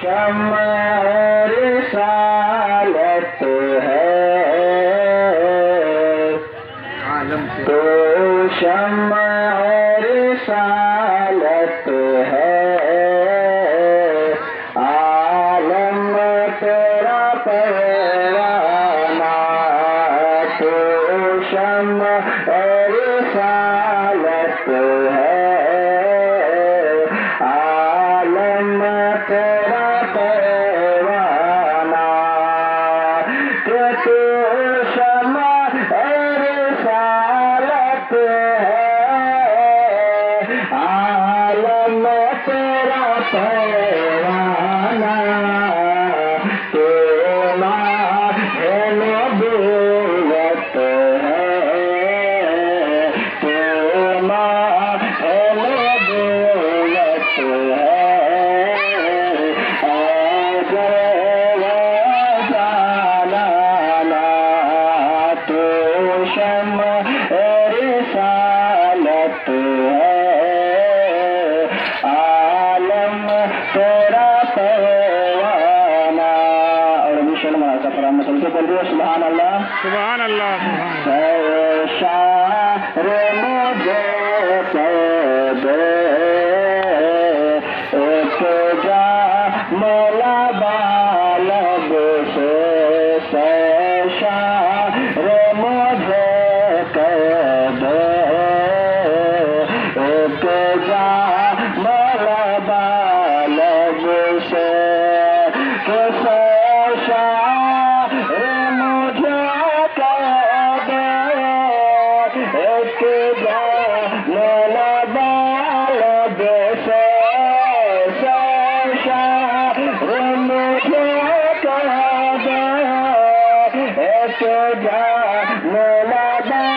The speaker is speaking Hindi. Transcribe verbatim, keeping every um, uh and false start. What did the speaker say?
शम्मा रिसालत है, तो शम्मा रिसालत है, आलम तेरा परवाना, तो शम्मा रिसालत है, आलम तेरा परवाना, कि तू शम्मा रिसालत है, आलम तेरा परवाना, तो माँ है नबूवत है, तो माँ है नबूवत है, तो शम्मा रिसालत है, आलम तेरा परवाना। और मिशन मना का फराम मसल के बोल रही है सुभान अल्लाह सुभान अल्लाह सुभान शार मुझे कह दे एक जा मौला बालब से, शार मुझे कह दे एक जा मौला बालब से, शार मुझे कह दे एक जा मौला बालब से, शार मुझे कह दे एक जा मौला